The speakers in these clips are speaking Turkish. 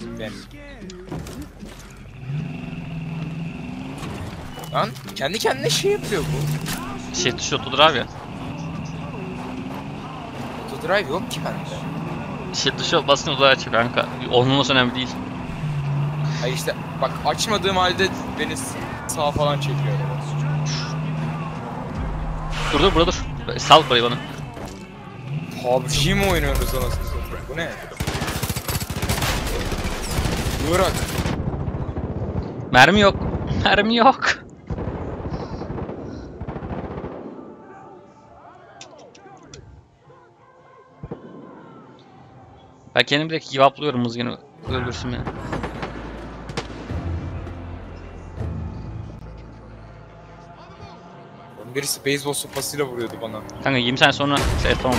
Benim. Lan kendi kendine şey yapıyor bu. Şey tuşu otodrive ya. Autodrive yok ki bende. Şey tuşu basınca otodrive açıyor kanka. Olmaması önemli değil. Ay işte bak açmadığım halde beni sağa falan çekiyor. Dur burada dur. Sal burayı bana. PUBG mi oynuyoruz anasını satayım? Bu ne? Bırak. Mermi yok. Mermi yok. Ben kendim direkt give up'lıyorum hızgını öldürsün beni. Birisi beyzbol sopasıyla vuruyordu bana. Kanka 20 saniye sonra tamam.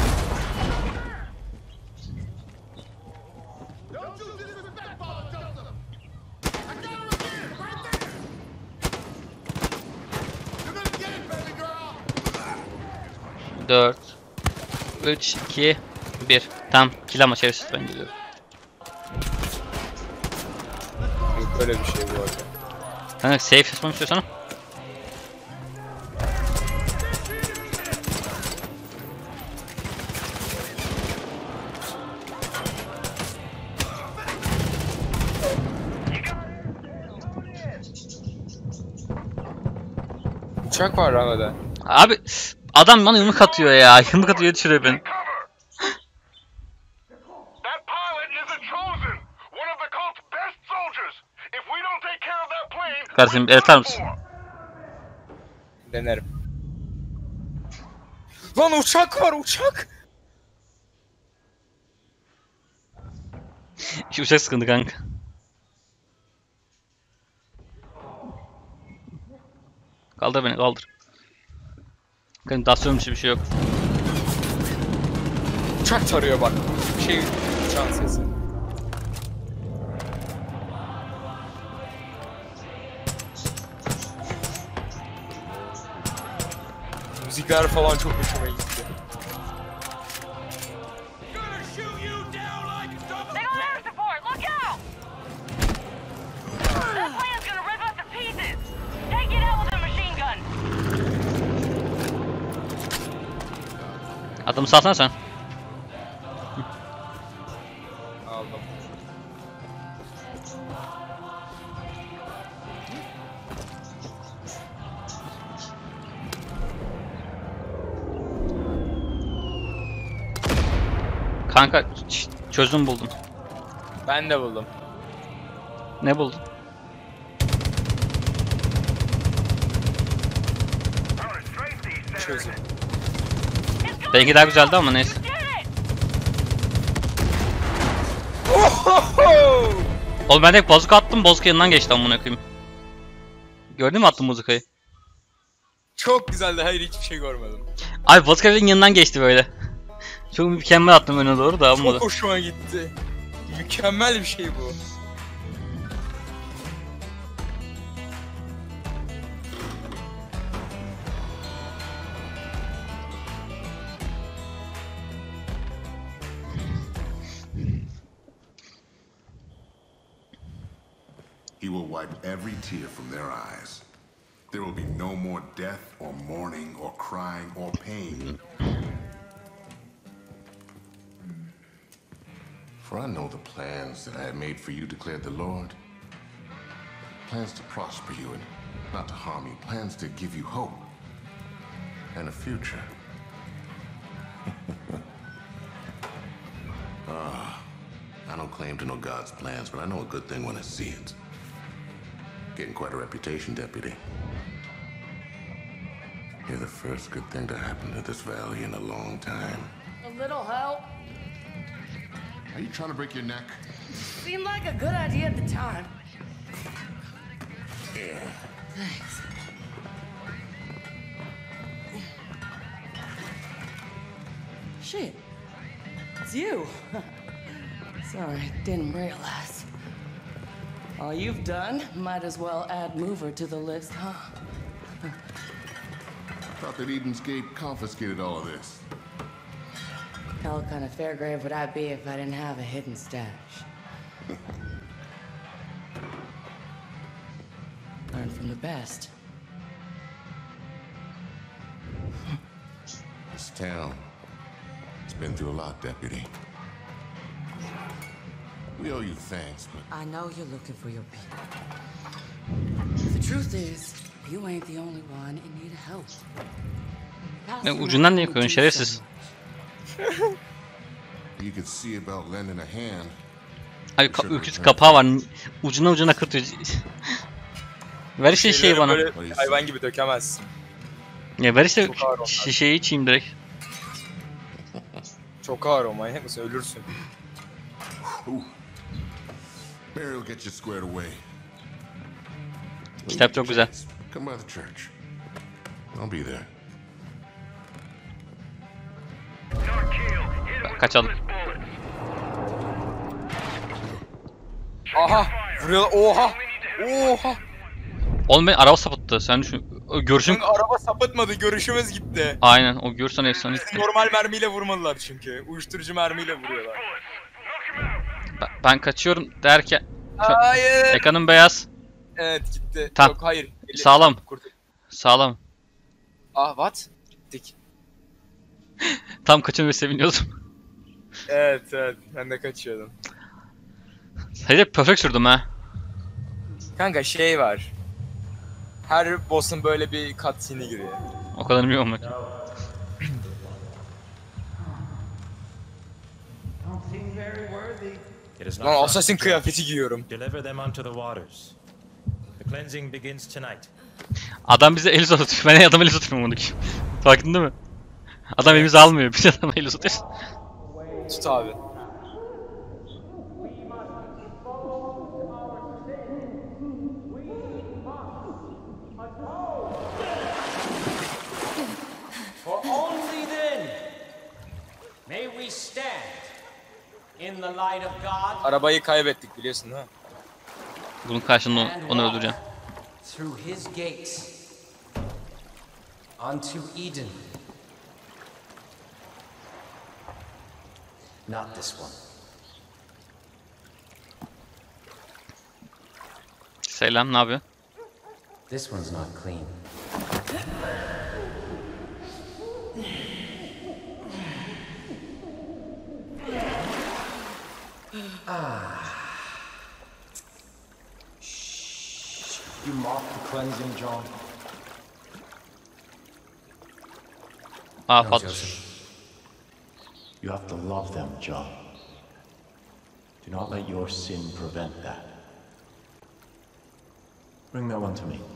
Dört, 3, 2, 1. Tamam, kill ama çevirsiz ben gidiyorum. Yok öyle bir şey bu arada. Kanka safe yapmamı istiyorsan. Uçak var havada. Abi adam bana yumruk atıyor ya. Yumruk atıyor düşürüyor beni. Kardeşim el atar mısın? Denerim. Lan uçak var uçak. Şu uçak sıkıntı kanka. Kaldır beni kaldır. Kanka dasyonum bir şey yok. Uçak tarıyor bak. Şey uçağın sesi. Müzikler falan çok hoşuma gitti. Adamı salsana sen. Aldım. Kanka çözüm buldum. Ben de buldum. Ne buldun? Çözüm. Belki daha güzeldi ama neyse. Ohoho! Oğlum ben de bazuka attım, bazuka yanından geçti amına koyayım. Gördün mü attım bazukayı? Çok güzeldi. Hayır hiçbir şey görmedim. Abi bazuka evin yanından geçti böyle. Çok mükemmel attım öne doğru da olmadı. Çok hoşuma gitti. Mükemmel bir şey bu. He will wipe every tear from their eyes. There will be no more death or mourning or crying or pain. For I know the plans that I have made for you, declared the Lord. Plans to prosper you and not to harm you. Plans to give you hope and a future. I don't claim to know God's plans, but I know a good thing when I see it. Getting quite a reputation, Deputy. You're the first good thing to happen to this valley in a long time. A little help. Are you trying to break your neck? Seemed like a good idea at the time. Yeah. Thanks. Shit. It's you. Sorry, didn't realize. All you've done, might as well add Mover to the list, huh? Thought that Eden's Gate confiscated all of this. Hell kind of fair grave would I be if I didn't have a hidden stash? from the best. This town, it's been through a lot, Deputy. We owe you thanks, but I know you're looking for your people. The truth is, you ain't the only one in need of help. Ne ucundan niye koyuyorsun şerefsiz? you could see about lending a hand. Ay ülkücü kapağı var. Ucuna kırtıyor. Ver işte şeyi bana. Böyle hayvan gibi dökemezsin. Ya ver işte Çok ağır onlar. şişeyi içeyim direkt. Çok ağır o, manyak mısın? Ölürsün. Mary will get you squared away. Kitap çok güzel. Come by the church. I'll be there. Kaçalım. Aha! Vuruyorlar. Oha! Oha! Oğlum ben araba sapıttı. Sen düşün. Görüşüm. Çünkü araba sapıtmadı. Görüşümüz gitti. Aynen o görsen efsane gitti. Normal mermiyle vurmadılar çünkü. Uyuşturucu mermiyle vuruyorlar. Ben kaçıyorum derken. Hayır! Ekranım beyaz. Evet gitti. Tamam. Yok hayır. Sağlam. Kurtul. Sağlam. Ah what? Gittik. Tam kaçın ve seviniyordum. Evet ben de kaçıyordum. Hayır perfect sürdüm ha. Kanka şey var. Her boss'un böyle bir cutscene'i giriyor. O kadar bilmiyorum bak. It is Lan not assassin kıyafeti giyiyorum. deliver them unto the waters. The cleansing begins tonight. Adam bize el uzatıyor. Ben adam el uzatıyorum onu. Farkında mı? Adam elimizi almıyor. Biz adama el uzatıyoruz. Tut abi. For only then may we stand in the light of God Arabayı kaybettik biliyorsun ha. Bunun karşılığında onu öldüreceğim. through his gates unto Eden. Not this one. Selam, ne yapıyor? This one's not clean. You mock the cleansing, John. Aa No, patlı. Joseph. You have to love them, John. Do not let your sin prevent that. Bring that one to me.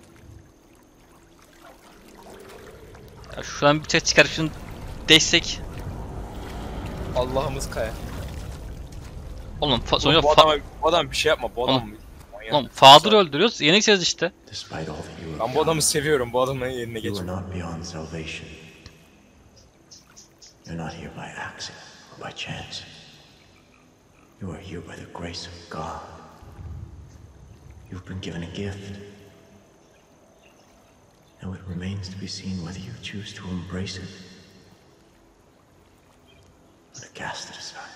Ya şuradan bir ses çıkarıp şunu değsek. Allah'ımız kaya. Oğlum Bu sonuçta adam bir şey yapma. Bu adam Oğlum, manyak. oğlum Fadır'ı öldürüyoruz. Yeneceğiz işte. Despite all that you Ben have bu adamı done, seviyorum. Bu adamın yerine you are geçiyorum. not beyond salvation. You're not here by accident or by chance. You are here by the grace of God. You've been given a gift. Now it remains to be seen whether you choose to embrace it or to cast it aside.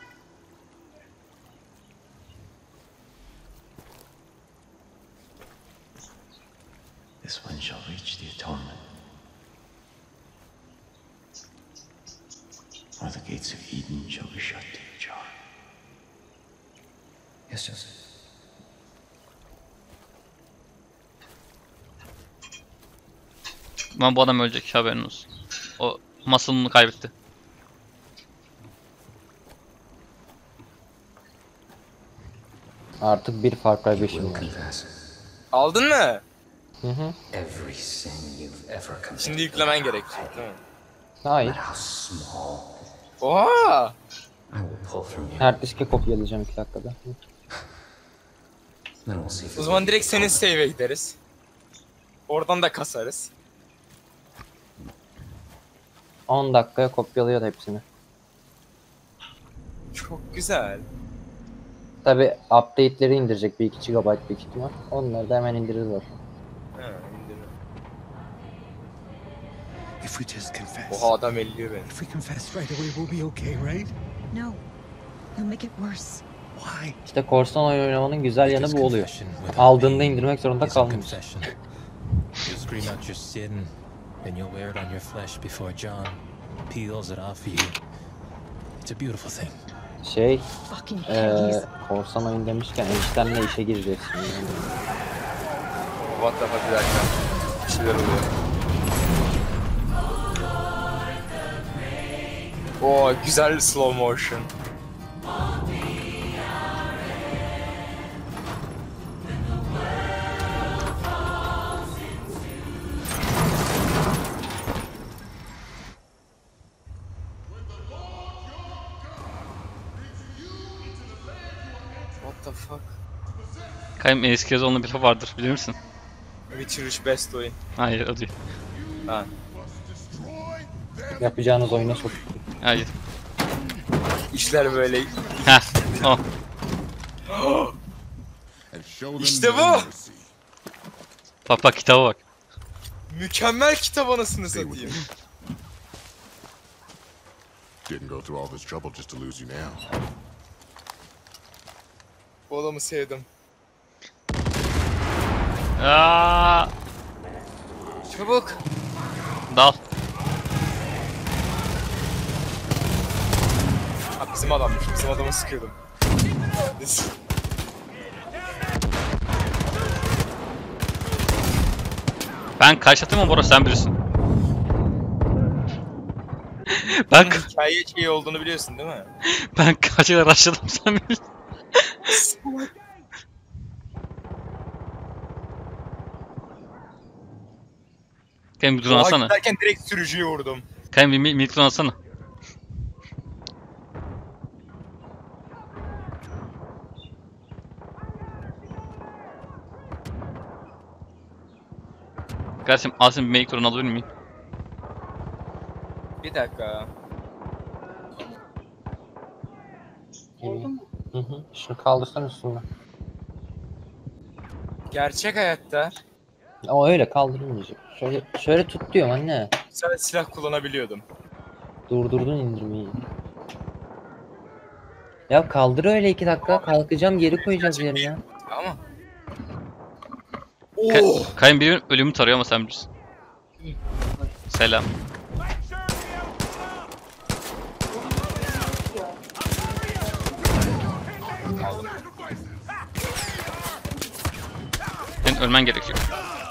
This one shall reach the atonement, or the gates of Eden shall be shut to you, John. Yes, Joseph. Ama bu adam ölecek, haberin olsun. O muscle'ını kaybetti. Artık bir Far Cry 5'im Will var. confess Aldın mı? every sin you've ever committed. Şimdi yüklemen gerekecek değil mi? Hayır. How small Oha! I will pull from you. Her diske kopyalayacağım 2 dakikada. Then we'll see if O zaman direkt senin save'e gideriz. Oradan da kasarız. 10 dakikaya kopyalıyor hepsini. Çok güzel. Tabi update'leri indirecek 1-2 GB büyük ihtimal. Onları da hemen indirirler. Ha, indirme. If we just confess. Oha adam elliyor beni. If we confess right away, we'll be okay, right? No. You'll make it worse. Why? İşte korsan oyun oynamanın güzel yanı bu oluyor. Aldığında indirmek zorunda It's a kalmıyorsun. confession. You scream out your sin, then you'll wear it on your flesh before John peels it off you. It's a beautiful thing. Korsan oyun demişken eniştemle işe gireceğiz şimdi. What the fuck, bir dakika. Bir şeyler oluyor. Oo, güzel slow motion. What the fuck? Kayım eski yazılımda bir laf vardır bilir misin? Witcher 3 best oyun. Hayır o değil. Ha. Yapacağınız oyuna sok. Hayır. İşler böyle. Heh o. And show them İşte no bu. mercy. Bak kitaba bak. Mükemmel kitap anasını satayım. Didn't go through all this trouble just to lose you now. Bu adamı sevdim. Aa, Çabuk. dal. Ha, bizim adammış. Bizim adamı sıkıyordum. Ben kaç atayım mı Bora sen bilirsin. ben Hikaye şey olduğunu biliyorsun değil mi? ben kaç kadar başladım sen bilirsin. Kayım bir drone Oha, alsana. giderken direkt sürücüyü vurdum. Kayım bir minik drone alsana. Kardeşim alsın bir minik drone alabilir miyim? Bir dakika. Hı hı. Şunu kaldırsan üstüne. Gerçek hayatta Ama öyle kaldırılmayacak. Şöyle tut diyorum anne. sen silah kullanabiliyordum. Durdurdun indirmeyi. Ya kaldır öyle 2 dakika. Kalkacağım geri koyacağız yerine. Ama. Kayın birinin ölümü tarıyor ama sen bilirsin. Selam. Senin ölmen gerekiyor.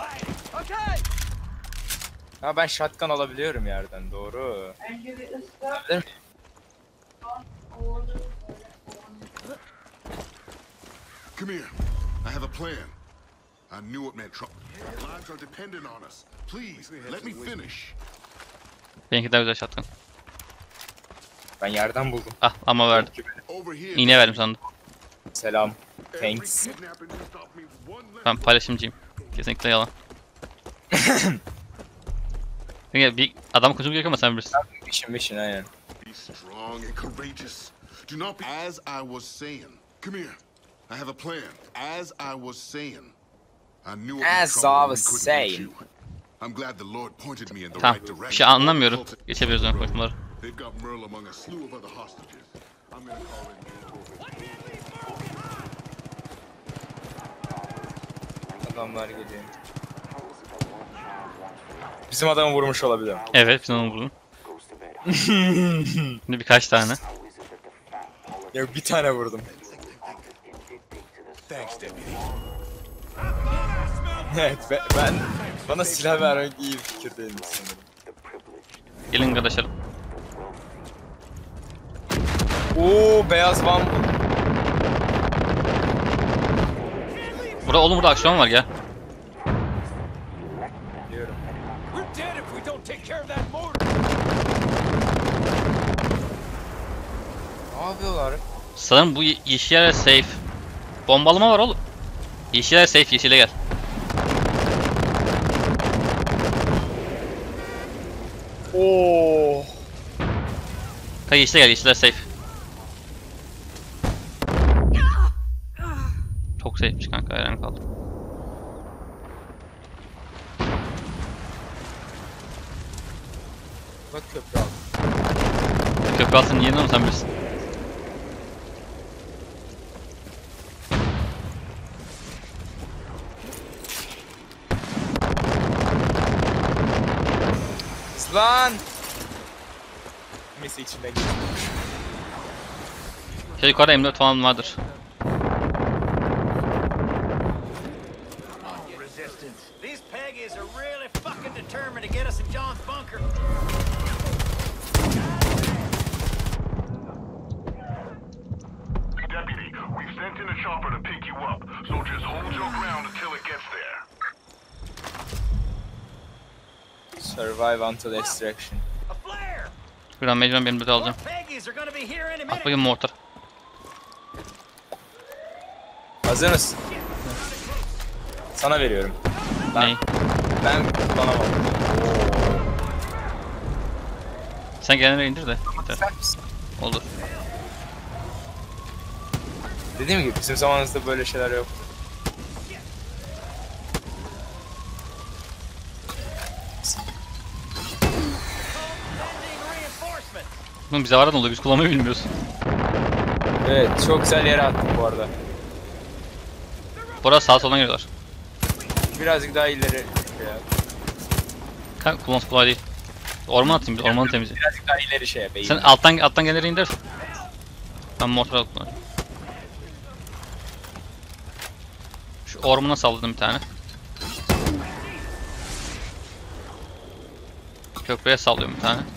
Ha, ben shotgun alabiliyorum yerden, doğru. Alabilir miyim? Come here. I have a plan. I knew it meant trouble. Lives are dependent on us. Please, let me finish. Benimki daha güzel şatkan. Ben yerden buldum. Ah ama verdim. Over here. İğne verdim sandım. Selam. Every Thanks. kidnapping you stop me with one less. Ben paylaşımcıyım. Kesinlikle yalan. Peki bir adam koşup gerekiyor ama sen bilirsin. Mission aynen. Be strong and courageous. Do not be. As I was saying. Come here. I have a plan. As I was saying. I knew it meant As trouble I when we was couldn't saying. reach you. I'm glad the Lord pointed me in the Tamam. right direction. Bir şey anlamıyorum. Geçebiliriz ön konuşmaları. They've got Merle among a slew of other hostages. I'm gonna call in. Adamlar geliyor. Bizim adamı vurmuş olabilir. Evet biz onu vurdum. Şimdi birkaç tane. Ya bir tane vurdum. Thanks, deputy. Evet, bana silah vermek iyi bir fikir değilmiş sanırım. Gelin kardeşlerim. Oo, beyaz van. Oğlum burada aksiyon var ya. Biliyorum. We're dead if we don't take care of that mortar. Ne yapıyorlar? Sanırım bu yeşil yer safe. Bombalama var oğlum. Yeşil yer safe, yeşile gel. Oo. Kay yeşile gel, yeşiller safe. Çok safe'miş kanka, hayran kaldım. Bak köprü aldım. Köprü altını yedin ama sen bilirsin. Lan! Neyse içinden geçti. Şey yukarıda M4 falan vardır. These Peggies are really fucking determined to get us in John's bunker. Deputy, we've sent in a chopper to pick you up, so just hold your ground until it gets there. Survive until extraction. A flare! Şuradan mecburen benim de alacağım. Peggies are gonna be here any At minute. bakayım mortar. Hazır mısın? Sana veriyorum. Ney? Ben kullanamam. Sen genelde indir de. Yeter. İster misin? Olur. Dediğim gibi bizim zamanımızda böyle şeyler yok. Oğlum bize var da ne oluyor? Biz kullanmayı bilmiyoruz. Evet, çok güzel yere attık bu arada. Burası sağa soldan geliyorlar. Birazcık daha ileri. Kanka kullanması kolay değil. Orman atayım, ormanı temizle. Birazcık daha ileri şey yapayım. Sen alttan gelenleri indir. Ben mortar alıp kullanayım. Şu ormana salladım bir tane. Köprüye sallıyorum bir tane.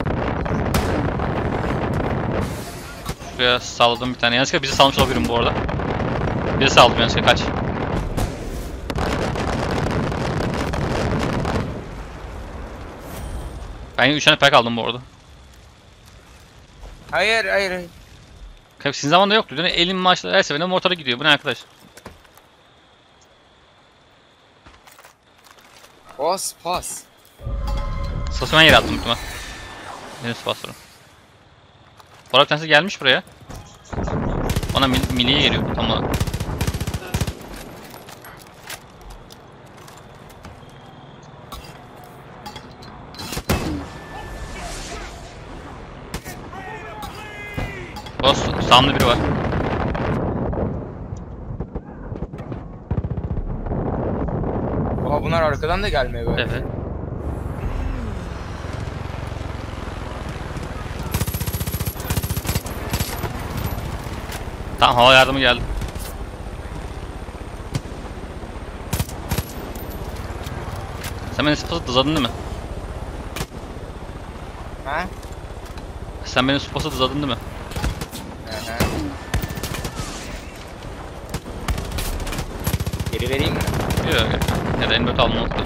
Şuraya salladım bir tane. Yanlışlıkla bizi salmış olabilirim bu arada. Bizi salladım yanlışlıkla, kaç. Ben yine 3 tane pack aldım bu arada. Hayır, hayır, hayır. Kanka sizin zamanında yoktu. Dün elim maçta her seferinde mortara gidiyor. Bu ne arkadaş? Pas, pas. Sasımen yere attım muhtemelen. Benim spasörüm. Bu arada bir tanesi gelmiş buraya. Bana milliye geliyor tam olarak. Boss, sağımda biri var. Oha, bunlar arkadan da gelmeye böyle. Evet. Tamam, hava yardımı geldi. Sen beni spası dızladın değil mi? Ha? Sen beni spası dızladın değil mi? Hı hı. Geri vereyim mi? Yok yok. Ya da M4 alma unuttum.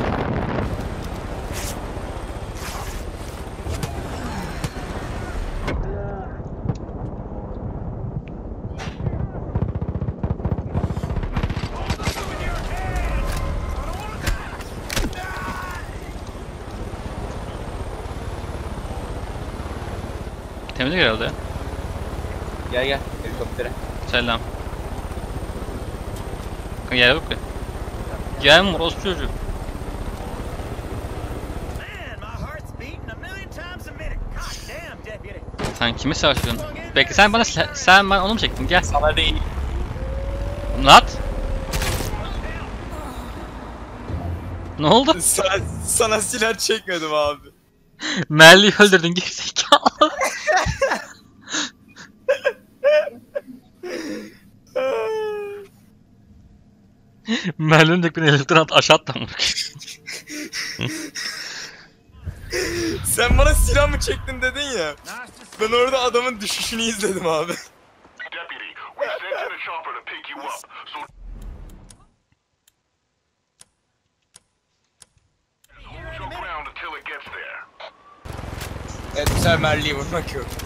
Temizlik herhalde ya. Gel gel, helikoptere. Selam. Kanka yer yok ki. Gel moros çocuğu. Man, my heart's beating a million times a minute. God damn, deputy. Sen kimi savaşıyorsun? Bekle, sen bana onu mu çektin? Gel. Sana değil. Lat. Ne oldu? Sana silah çekmedim abi. Merli'yi öldürdün gerizekalı. Merli'nin de beni elektrikten aşağı attı amına. Sen bana silah mı çektin dedin ya. Ben orada adamın düşüşünü izledim abi. Deputy, we've sent in a chopper to pick you up, so hold your ground until it gets there. Evet, bu sefer Merli'yi vurmak yok.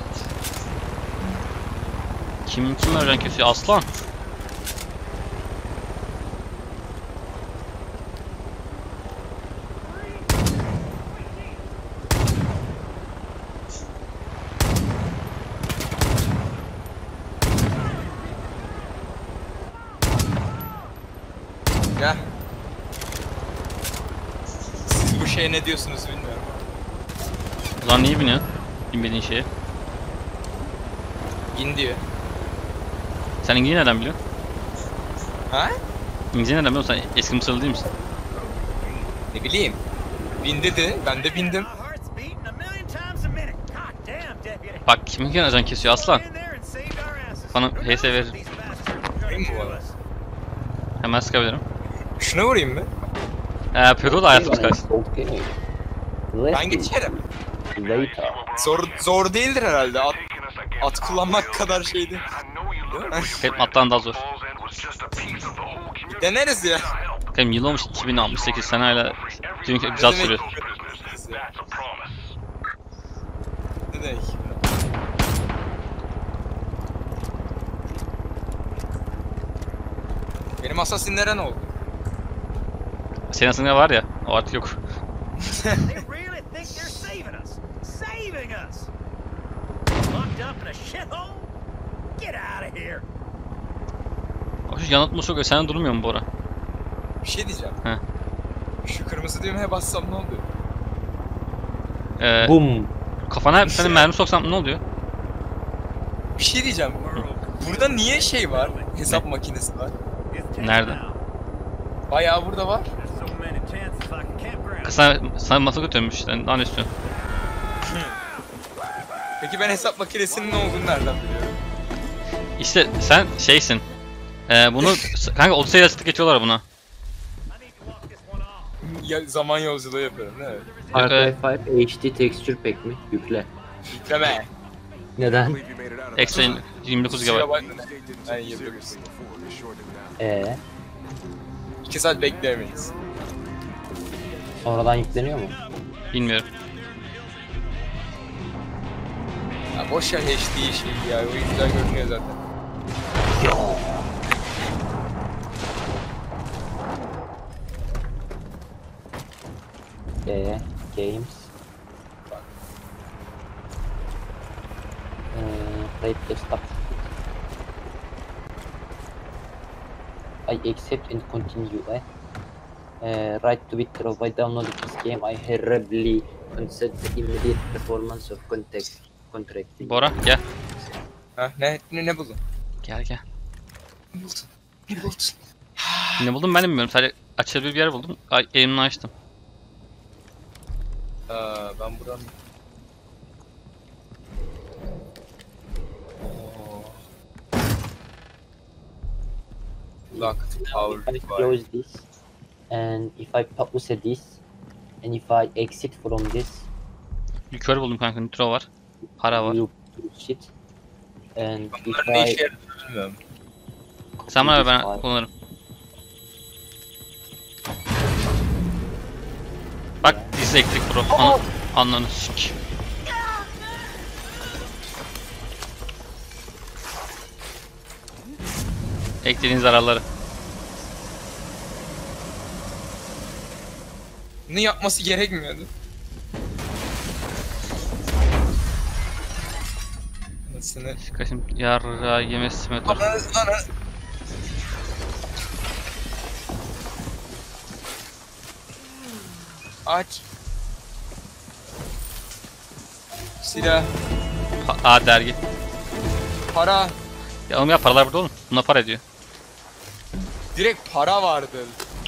Kim ölen kesiyor? Aslan. Gel. Siz bu şeye ne diyorsunuz bilmiyorum. Lan niye biniyorsun? Bilmediğin şeye. İn diyor. Sen İngilizce nereden biliyorsun? Ha? İngilizce nereden biliyorsun? Sen eski Mısırlı değil misin? Ne bileyim. Bin dedi, ben de bindim. My heart's beating a Bak kimin ajan kesiyor aslan. Bana HS verir. Vurayım mı bu arada? Hemen sıkabilirim. Şuna vurayım mı? Pedro da hayatımız karşı. Okay. Ben geçerim. Later. Zor değildir herhalde. At kullanmak kadar şeydi. Benim attan daha zor. Deneriz ya. Benim yıl olmuş 2068 sen hala çünkü güzel Ne demek? sürüyor. Ne demek? Benim Assassin'lere ne oldu? Senin aslında var ya o artık yok. They really think they're saving us. Saving us. Locked up in a shithole? Get out of here. O şu yanıtma çok sen durmuyor mu Bora? Bir şey diyeceğim. He. Şu kırmızı düğmeye bassam ne oluyor? Boom. Kafana bir tane mermi soksam ne oluyor? Bir şey diyeceğim. Burada niye şey var? Hesap makinesi var. Nerede? Bayağı burada var. Sana masa götürmüş işte. Daha ne istiyorsun? Peki ben hesap makinesinin ne olduğunu nereden biliyorum? İşte sen şeysin. Bunu kanka Odyssey yazısı geçiyorlar buna. Ya, zaman yolculuğu yapıyorum değil mi? Far Cry 5 HD Texture Pack mi? Yükle. Yükleme. Neden? Ekstra 29 GB. Yani 29. 2 saat bekleyemeyiz. Sonradan yükleniyor mu? Bilmiyorum. Ya boş ver HD şey ya. O güzel görünüyor zaten. Games. Play desktop. I accept and continue. Right to withdraw by downloading this game. I horribly consent the immediate performance of contract. Bora gel. Ha ne buldun? Gel gel. Ne buldun? Ne buldun? Ne buldum ben de bilmiyorum. Sadece açılabilir bir yer buldum. Elimle açtım. Ben buranın... Locked power If I close this and if I pause this and if I exit from this, Likör buldum kanka. Nitro var. Para var. you shit. And if Bunların ne işe I yaradığını bilmiyorum. Sen bana ver, ben kullanırım. Bak this elektrik pro. Anlanı sik. Elektriğin zararları. Bunu yapması gerekmiyordu. Anasını... Kaşım yarra yemesi mi dur. Ana. Aç. Silah. Dergi. Para. Ya oğlum ya paralar burada oğlum. Buna para ediyor. Direkt para vardı.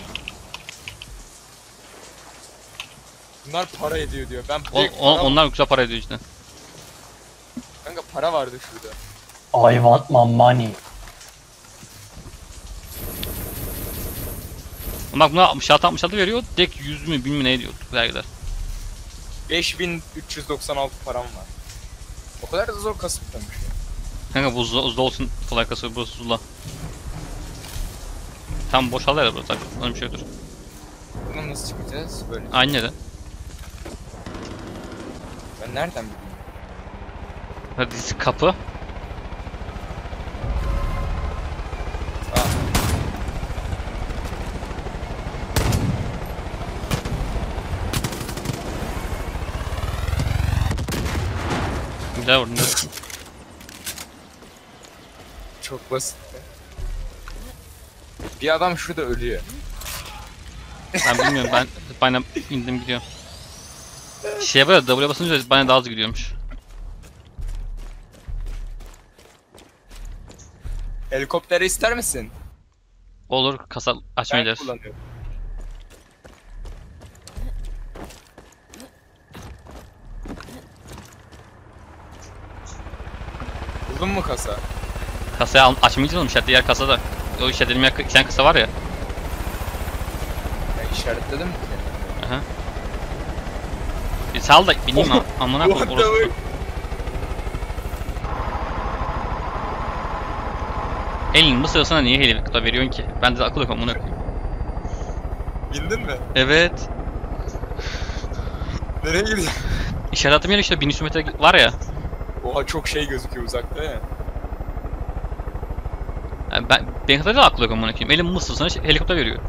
Bunlar para ediyor diyor. Ben direkt para... Onlar güzel para ediyor işte. Kanka para vardı şurada. I want my money. Bak buna 66 veriyor. Direkt 100 mü bilmem ne diyor vergiler. 5396 param var. O kadar da zor kasıp dönmüş ya. Kanka buzda olsun kolay kasıyor burası buzla. Tam boşalır ya burası. Öyle bir şey yoktur. Bundan nasıl çıkacağız? Böyle. Aynı neden? Ben nereden bileyim? Hadi kapı. Güzel vurdun. Çok basit. Bir adam şurada ölüyor. Ben bilmiyorum, ben bana indim gidiyorum. Şeye böyle W'ye basınca bana daha hızlı gidiyormuş. Helikopteri ister misin? Olur, kasa açmaya Ben gideriz. kullanıyorum. Buldun mu kasa? Kasayı açmayacağız oğlum, diğer kasada. O işaretlediğim yer kasa var ya. Ya işaretledim mi? Aha. Bir sal da bineyim amına koyayım What the orası. fuck? Elin bu sırasına niye helikopter veriyorsun ki? Bende de akıl yok amına koyayım. Bindin mi? Evet. Nereye gidiyorsun? İşaretim yer işte 1300 metre var ya. Oha çok şey gözüküyor uzakta ya. Yani ben kadar da akıl yok amına koyayım. Elin mısırsana helikopter veriyor.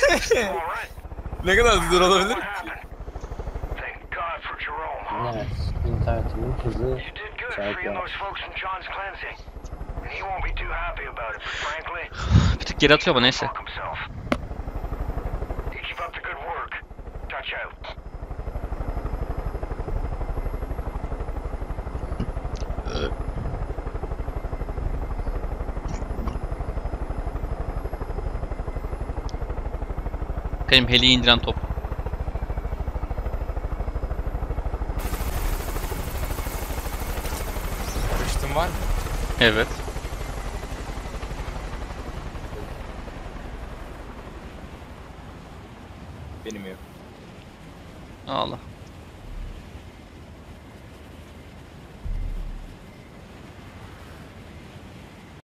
Ne kadar zor olabilir ki? Thank God for Jerome. Evet. İnternetimin hızı You did good acayip freeing yavaş. those folks from John's cleansing. And he won't be too happy about it, but frankly, Bir tık geri atıyor ama neyse. fuck himself. You keep up the good work. Touch out. Benim heliyi indiren top. Karıştın var mı? Evet. Benim yok. Allah.